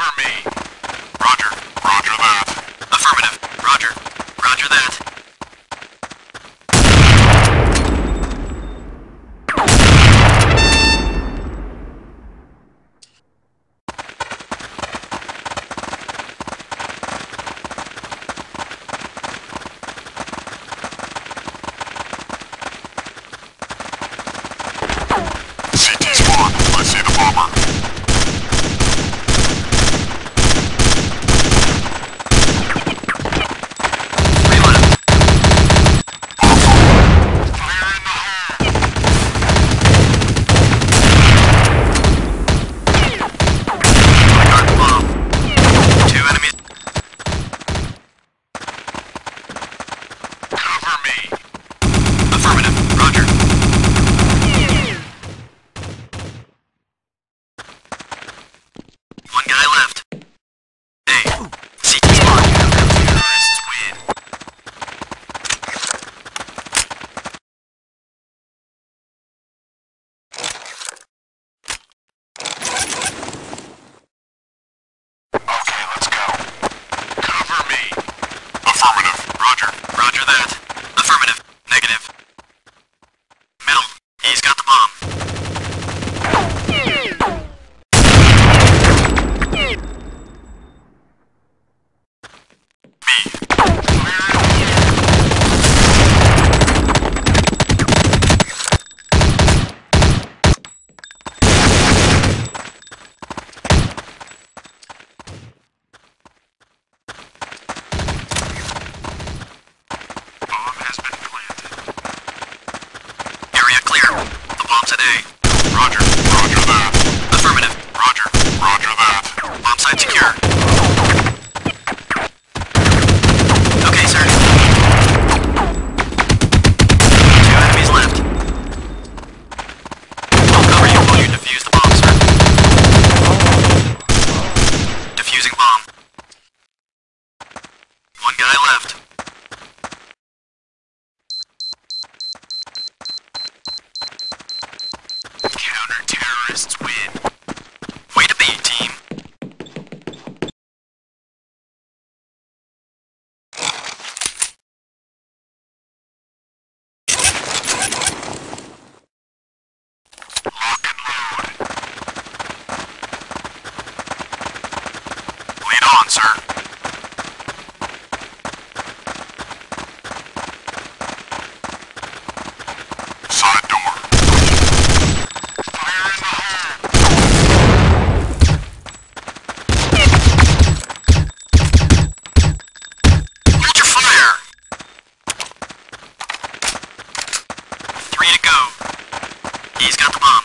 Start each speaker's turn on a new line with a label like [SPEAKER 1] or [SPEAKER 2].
[SPEAKER 1] me. Roger. Roger that.
[SPEAKER 2] Affirmative. Roger. Roger that.
[SPEAKER 1] CT spawn. I see the bomber.
[SPEAKER 2] Roger that. Affirmative. Negative. Middle. He's got the bomb. Today.
[SPEAKER 1] Roger. Roger that.
[SPEAKER 2] Affirmative.
[SPEAKER 1] Roger. Roger that.
[SPEAKER 2] Bomb site secure. Okay, sir. 2 enemies left. I'll cover you while you defuse the bomb, sir. Defusing bomb. 1 guy left. Counter-terrorists win. Way to be, team.
[SPEAKER 1] Lock and load.
[SPEAKER 2] Lead on, sir.
[SPEAKER 1] Side door.
[SPEAKER 2] Hold your fire! 3 to go. He's got the bomb.